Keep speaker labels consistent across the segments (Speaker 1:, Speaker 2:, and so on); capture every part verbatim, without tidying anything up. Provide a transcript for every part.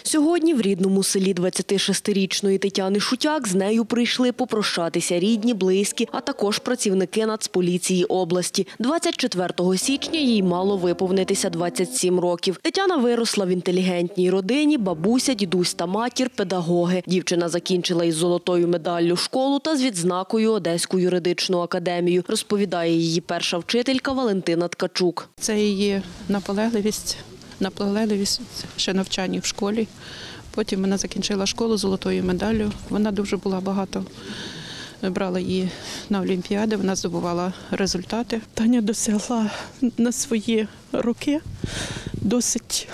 Speaker 1: Сьогодні в рідному селі двадцятишестирічної Тетяни Шутяк з нею прийшли попрощатися рідні, близькі, а також працівники Нацполіції області. двадцять четвертого січня їй мало виповнитися двадцять сім років. Тетяна виросла в інтелігентній родині, бабуся, дідусь та матір – педагоги. Дівчина закінчила із золотою медаллю школу та з відзнакою Одеську юридичну академію, розповідає її перша вчителька Валентина Ткачук.
Speaker 2: Це її наполегливість. Наполегливість ще навчання в школі. Потім вона закінчила школу з золотою медаллю. Вона дуже була багато, брала її на олімпіади, вона здобувала результати. Таня досягла на свої роки досить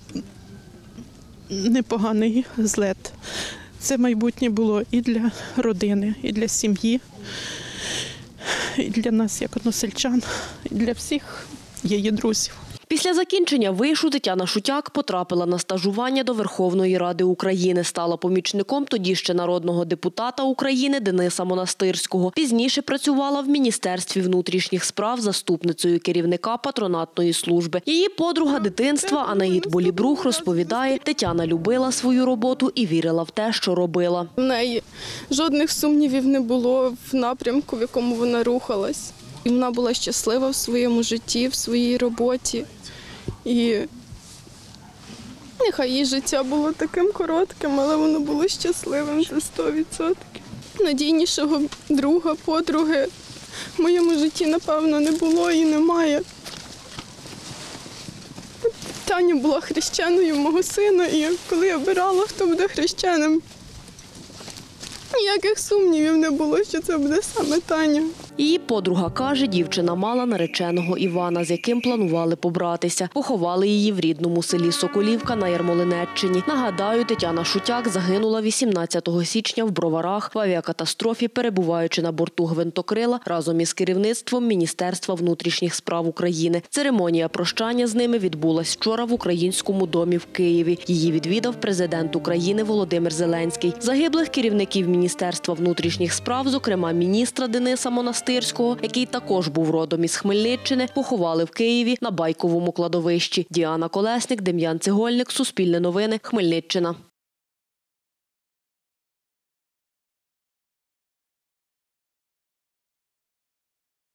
Speaker 2: непоганий злет. Це майбутнє було і для родини, і для сім'ї, і для нас, як односельчан, і для всіх її друзів.
Speaker 1: Після закінчення вишу Тетяна Шутяк потрапила на стажування до Верховної Ради України. Стала помічником тоді ще народного депутата України Дениса Монастирського. Пізніше працювала в Міністерстві внутрішніх справ заступницею керівника патронатної служби. Її подруга дитинства Анаїд Болібрух розповідає, Тетяна любила свою роботу і вірила в те, що робила.
Speaker 3: В неї жодних сумнівів не було в напрямку, в якому вона рухалась. І вона була щаслива в своєму житті, в своїй роботі. І нехай її життя було таким коротким, але воно було щасливим за сто відсотків. Надійнішого друга, подруги в моєму житті, напевно, не було і немає. Таня була хрещеною мого сина, і коли я обирала, хто буде хрещеним, ніяких сумнівів не було, що це буде саме Таня.
Speaker 1: Її подруга каже, дівчина мала нареченого Івана, з яким планували побратися. Поховали її в рідному селі Соколівка на Ярмолинеччині. Нагадаю, Тетяна Шутяк загинула вісімнадцятого січня в Броварах в авіакатастрофі, перебуваючи на борту гвинтокрила разом із керівництвом Міністерства внутрішніх справ України. Церемонія прощання з ними відбулась вчора в Українському домі в Києві. Її відвідав президент України Володимир Зеленський. Загиблих керівників Міністерства внутрішніх справ, зокрема міністра Дениса Монастирського, який також був родом із Хмельниччини, поховали в Києві на Байковому кладовищі. Діана Колесник, Дем'ян Цегольник, Суспільне новини, Хмельниччина.